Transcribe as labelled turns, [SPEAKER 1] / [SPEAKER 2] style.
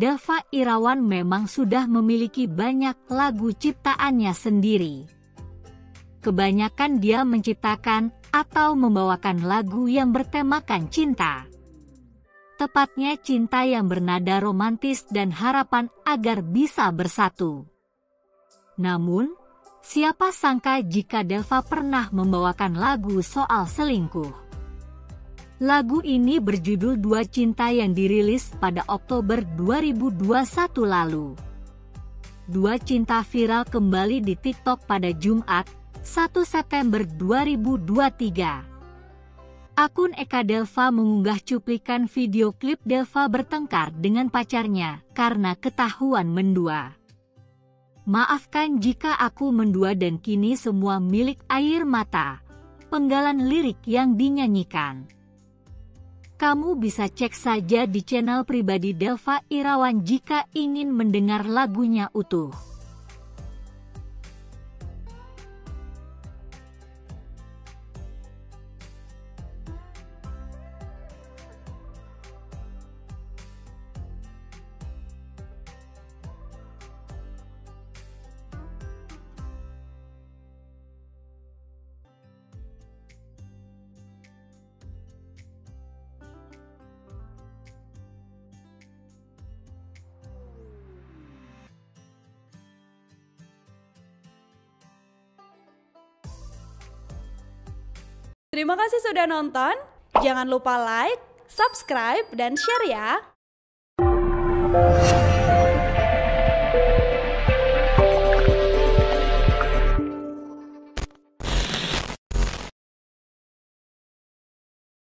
[SPEAKER 1] Delva Irawan memang sudah memiliki banyak lagu ciptaannya sendiri. Kebanyakan dia menciptakan atau membawakan lagu yang bertemakan cinta. Tepatnya cinta yang bernada romantis dan harapan agar bisa bersatu. Namun, siapa sangka jika Delva pernah membawakan lagu soal selingkuh. Lagu ini berjudul Dua Cinta yang dirilis pada Oktober 2021 lalu. Dua Cinta viral kembali di TikTok pada Jumat, 1 September 2023. Akun Eka Delva mengunggah cuplikan video klip Delva bertengkar dengan pacarnya karena ketahuan mendua. Maafkan jika aku mendua dan kini semua milik air mata. Penggalan lirik yang dinyanyikan. Kamu bisa cek saja di channel pribadi Delva Irawan jika ingin mendengar lagunya utuh.
[SPEAKER 2] Terima kasih sudah nonton. Jangan lupa like, subscribe, dan share ya.